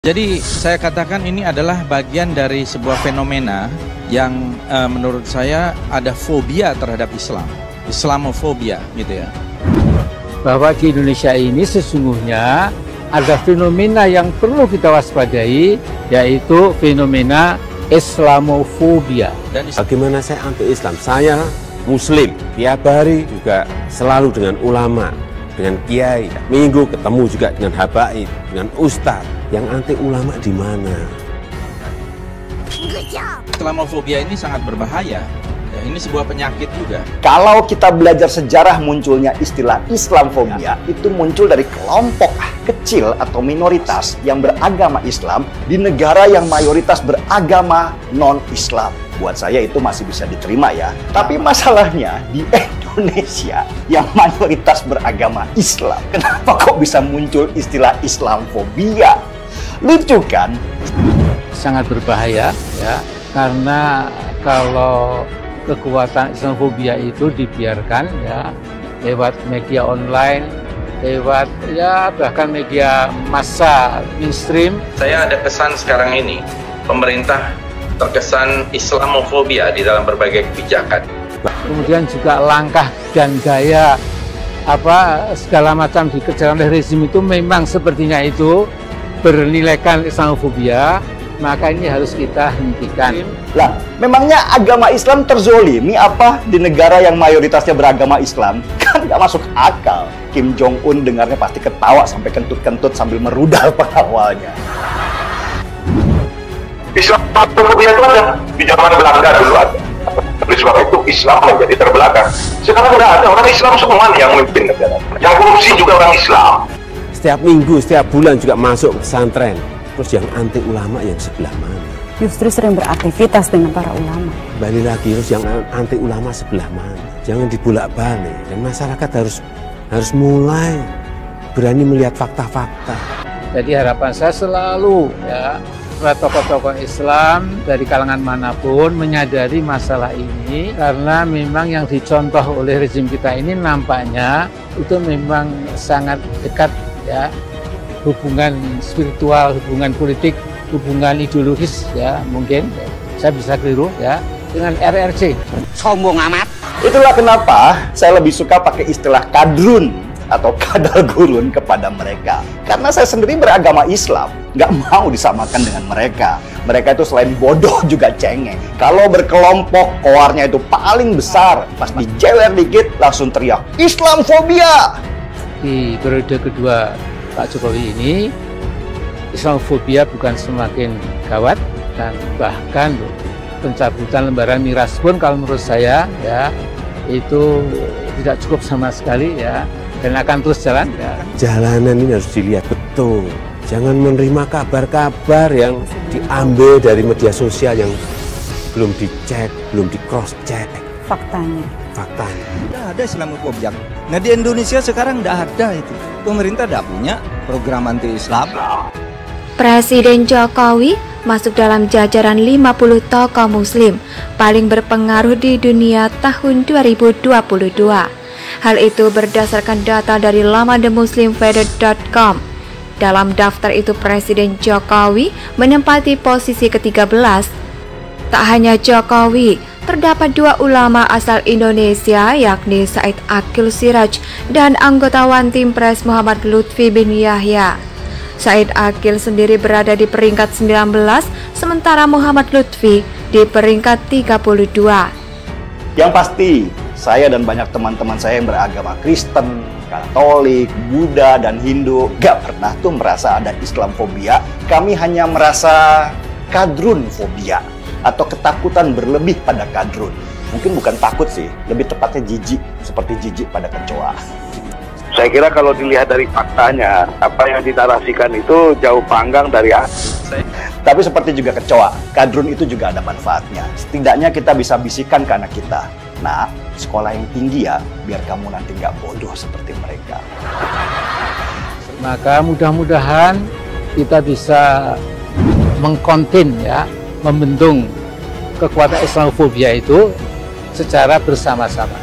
Jadi saya katakan ini adalah bagian dari sebuah fenomena yang menurut saya ada fobia terhadap Islam, Islamofobia gitu ya. Bahwa di Indonesia ini sesungguhnya ada fenomena yang perlu kita waspadai, yaitu fenomena Islamofobia. Dan bagaimana saya anti Islam? Saya Muslim, tiap hari juga selalu dengan ulama, dengan kiai, minggu ketemu juga dengan habaib, dengan ustadz. Yang anti ulama di mana? Islamofobia ini sangat berbahaya. Ya, ini sebuah penyakit juga. Kalau kita belajar sejarah munculnya istilah Islamofobia, itu muncul dari kelompok kecil atau minoritas yang beragama Islam di negara yang mayoritas beragama non-Islam. Buat saya itu masih bisa diterima ya. Tapi masalahnya di Indonesia yang mayoritas beragama Islam, kenapa kok bisa muncul istilah Islamofobia? Lucu kan? Sangat berbahaya ya, karena kalau kekuatan Islamofobia itu dibiarkan ya lewat media online, lewat ya bahkan media massa mainstream. Saya ada kesan sekarang ini, pemerintah terkesan Islamofobia di dalam berbagai kebijakan. Kemudian juga langkah dan gaya segala macam dikerjakan oleh rezim itu memang sepertinya itu bernilaikan Islamofobia, maka ini harus kita hentikan. Lah, memangnya agama Islam terzolimi apa di negara yang mayoritasnya beragama Islam? Kan nggak masuk akal. Kim Jong Un dengarnya pasti ketawa sampai kentut-kentut sambil merudal pengawalnya. Islamofobia itu ada di zaman Belanda dulu ada. Oleh sebab itu Islam menjadi terbelakang. Sekarang udah ada orang Islam semua yang memimpin negara. Yang korupsi juga orang Islam. Setiap minggu, setiap bulan juga masuk pesantren. Terus yang anti ulama yang sebelah mana? Justru sering beraktivitas dengan para ulama. Kembali lagi, terus yang anti ulama sebelah mana? Jangan dibolak-balik. Dan masyarakat harus mulai berani melihat fakta-fakta. Jadi harapan saya selalu ya, tokoh-tokoh Islam dari kalangan manapun menyadari masalah ini, karena memang yang dicontoh oleh rezim kita ini nampaknya itu memang sangat dekat ya, hubungan spiritual, hubungan politik, hubungan ideologis ya, mungkin saya bisa keliru ya, dengan RRC. Sombong amat. Itulah kenapa saya lebih suka pakai istilah kadrun atau kadal gurun kepada mereka. Karena saya sendiri beragama Islam, nggak mau disamakan dengan mereka. Mereka itu selain bodoh juga cengeng. Kalau berkelompok, koarnya itu paling besar. Pas dijewer dikit, langsung teriak, Islamofobia! Di periode kedua Pak Jokowi ini, Islamofobia bukan semakin gawat, dan bahkan pencabutan lembaran miras pun kalau menurut saya ya itu tidak cukup sama sekali ya, dan akan terus jalan ya. Jalanan ini harus dilihat betul. Jangan menerima kabar-kabar yang diambil dari media sosial yang belum dicek, belum di cross check. Faktanya. Tidak ada Islamofobia. Nah di Indonesia sekarang tidak ada itu. Pemerintah tidak punya program anti-Islam. Presiden Jokowi masuk dalam jajaran 50 tokoh muslim paling berpengaruh di dunia tahun 2022. Hal itu berdasarkan data dari laman themuslimfeder.com. Dalam daftar itu Presiden Jokowi menempati posisi ke-13. Tak hanya Jokowi, terdapat dua ulama asal Indonesia yakni Said Aqil Siraj dan anggota One Team Press Muhammad Lutfi bin Yahya. Said Aqil sendiri berada di peringkat 19, sementara Muhammad Lutfi di peringkat 32. Yang pasti, saya dan banyak teman-teman saya yang beragama Kristen, Katolik, Buddha, dan Hindu gak pernah tuh merasa ada Islamofobia. Kami hanya merasa kadrunfobia atau ketakutan berlebih pada kadrun. Mungkin bukan takut sih, lebih tepatnya jijik, seperti jijik pada kecoa. Saya kira kalau dilihat dari faktanya, apa yang dinarasikan itu jauh panggang dari asli. Tapi seperti juga kecoa, kadrun itu juga ada manfaatnya. Setidaknya kita bisa bisikan ke anak kita, nah, sekolah yang tinggi ya, biar kamu nanti nggak bodoh seperti mereka. Maka mudah-mudahan kita bisa mengkonten ya, membendung kekuatan Islamofobia itu secara bersama-sama.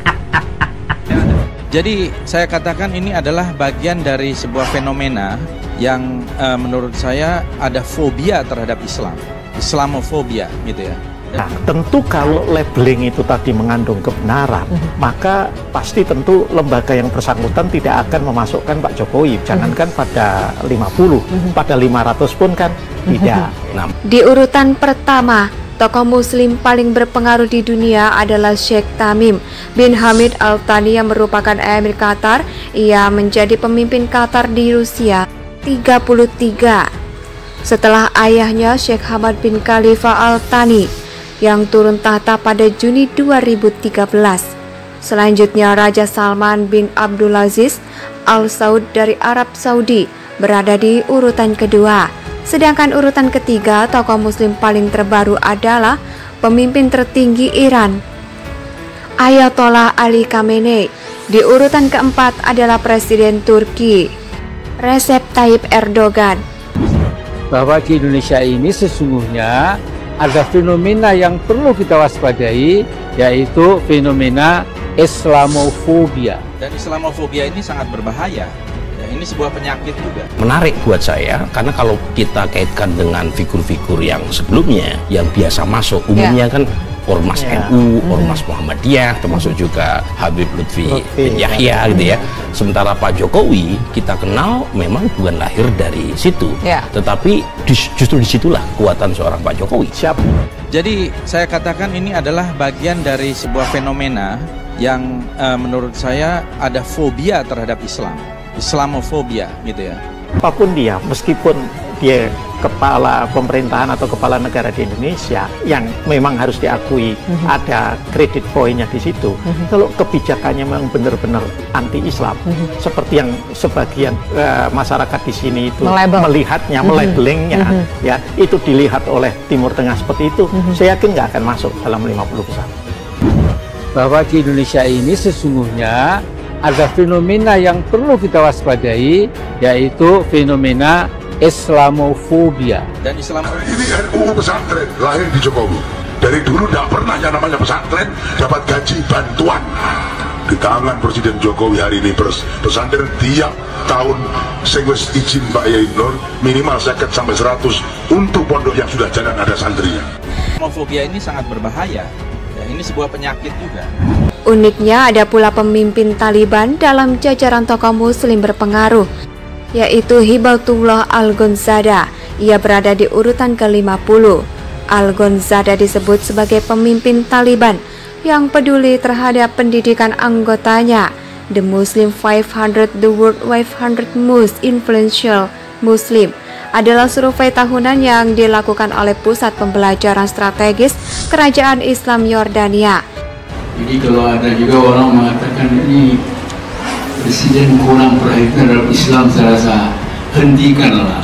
Jadi saya katakan ini adalah bagian dari sebuah fenomena yang menurut saya ada fobia terhadap Islam, Islamofobia gitu ya. Nah, tentu kalau labeling itu tadi mengandung kebenaran, maka pasti tentu lembaga yang bersangkutan tidak akan memasukkan Pak Jokowi. Jangankan pada 50, pada 500 pun kan tidak. Nah, di urutan pertama, tokoh muslim paling berpengaruh di dunia adalah Sheikh Tamim bin Hamid Al Thani yang merupakan Emir Qatar. Ia menjadi pemimpin Qatar di Rusia 33 setelah ayahnya Sheikh Hamad bin Khalifa Al Thani yang turun tahta pada Juni 2013. Selanjutnya Raja Salman bin Abdulaziz Al Saud dari Arab Saudi berada di urutan kedua. Sedangkan urutan ketiga, tokoh muslim paling terbaru adalah pemimpin tertinggi Iran, Ayatollah Ali Khamenei. Di urutan keempat adalah Presiden Turki, Recep Tayyip Erdogan. Bahwa di Indonesia ini sesungguhnya ada fenomena yang perlu kita waspadai, yaitu fenomena Islamofobia. Dan Islamofobia ini sangat berbahaya. Ya, ini sebuah penyakit juga. Menarik buat saya, karena kalau kita kaitkan dengan figur-figur yang sebelumnya, yang biasa masuk, umumnya kan Ormas NU, Ormas Muhammadiyah, termasuk juga Habib Lutfi bin Yahya gitu ya. Sementara Pak Jokowi kita kenal memang bukan lahir dari situ, tetapi justru disitulah kekuatan seorang Pak Jokowi. Jadi saya katakan ini adalah bagian dari sebuah fenomena yang menurut saya ada fobia terhadap Islam, Islamofobia gitu ya. apapun dia, meskipun dia kepala pemerintahan atau kepala negara di Indonesia yang memang harus diakui ada kredit poinnya di situ. Kalau kebijakannya memang benar-benar anti-Islam, seperti yang sebagian masyarakat di sini itu melihatnya, melabelingnya, ya itu dilihat oleh Timur Tengah seperti itu, saya yakin nggak akan masuk dalam 50 besar. Bahwa di Indonesia ini sesungguhnya ada fenomena yang perlu kita waspadai, yaitu fenomena Islamofobia. Dan ini RUU pesantren lahir di Jokowi. Dari dulu tidak pernah yang namanya pesantren dapat gaji bantuan. Di tangan Presiden Jokowi hari ini pesantren tiap tahun sing wis izin Pak Yai Nur minimal 50 sampai 100 untuk pondok yang sudah jalan ada santrinya. Islamofobia ini sangat berbahaya. Ya, ini sebuah penyakit juga. Uniknya ada pula pemimpin Taliban dalam jajaran tokoh muslim berpengaruh, yaitu Hibatullah Al-Gonzada. Ia berada di urutan ke-50. Al-Gonzada disebut sebagai pemimpin Taliban yang peduli terhadap pendidikan anggotanya. The Muslim 500, The World 500 Most Influential Muslim adalah survei tahunan yang dilakukan oleh Pusat Pembelajaran Strategis Kerajaan Islam Yordania. Jadi kalau ada juga orang mengatakan ini Presiden kurang perhatian terhadap Islam, saya rasa hentikanlah.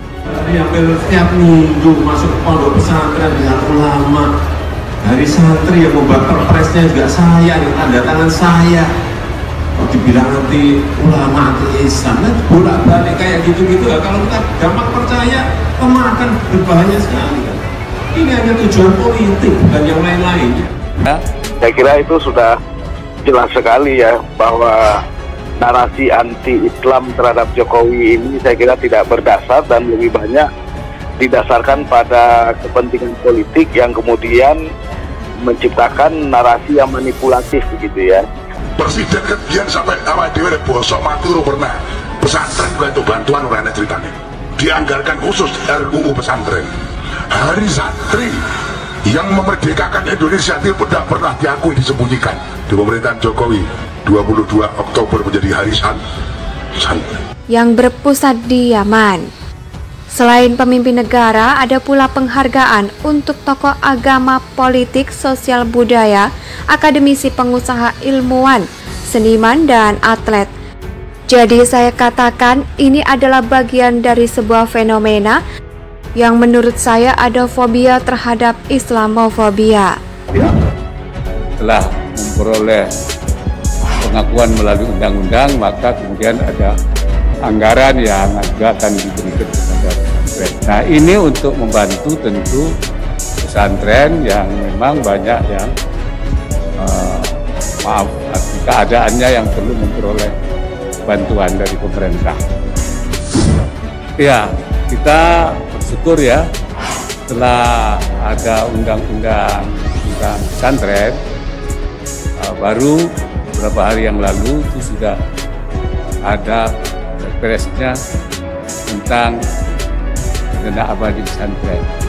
Hampir setiap minggu masuk pondok pesantren dengan ulama. Dari santri yang membuat perpresnya juga saya, yang tanda tangan saya. Kalau dibilang anti ulama, anti Islam, nah bolak-balik kayak gitu-gitu ya. Kalau kita gampang percaya, kemakan berbahaya sekali kan. Ini hanya tujuan politik, bukan yang lain-lainnya. Ya, saya kira itu sudah jelas sekali ya, bahwa narasi anti-Islam terhadap Jokowi ini saya kira tidak berdasar dan lebih banyak didasarkan pada kepentingan politik yang kemudian menciptakan narasi yang manipulatif begitu ya. Presiden kemudian sampai awal dewe bosok maturu pernah pesantren untuk bantuan orang ceritanya dianggarkan khusus RUU pesantren. Hari santri yang memerdekakan Indonesia itu tidak pernah diakui, disembunyikan. Di pemerintahan Jokowi 22 Oktober menjadi hari santri yang berpusat di Yaman. Selain pemimpin negara, ada pula penghargaan untuk tokoh agama, politik, sosial budaya, akademisi, pengusaha, ilmuwan, seniman, dan atlet. Jadi saya katakan ini adalah bagian dari sebuah fenomena yang menurut saya ada fobia terhadap Islamofobia. Setelah memperoleh pengakuan melalui undang-undang, maka kemudian ada anggaran yang juga akan diberikan kepada pesantren. Nah, ini untuk membantu tentu pesantren yang memang banyak yang keadaannya yang perlu memperoleh bantuan dari pemerintah. Ya, kita bersyukur ya, setelah ada undang-undang tentang pesantren, baru beberapa hari yang lalu itu sudah ada perpresnya tentang dana abadi pesantren.